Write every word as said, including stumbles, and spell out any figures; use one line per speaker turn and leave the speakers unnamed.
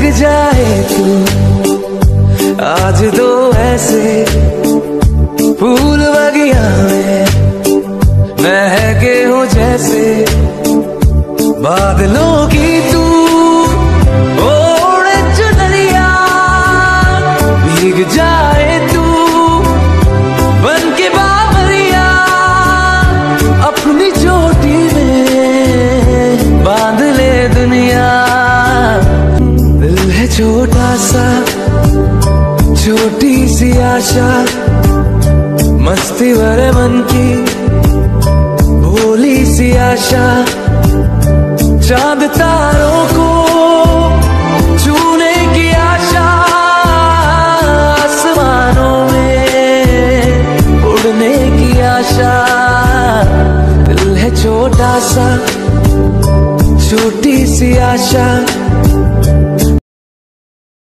महक जाए तू आज तो ऐसे फूल बगिया में महके हो जैसे बादलों की तू ओढ़े चुनरिया भीग जाए तू बन के बाबरिया अपनी चोटी में बांध ले दुनिया। दिल है छोटा सा छोटी सी आशा मस्ती भरे मन की भोली सी आशा चांद तारों को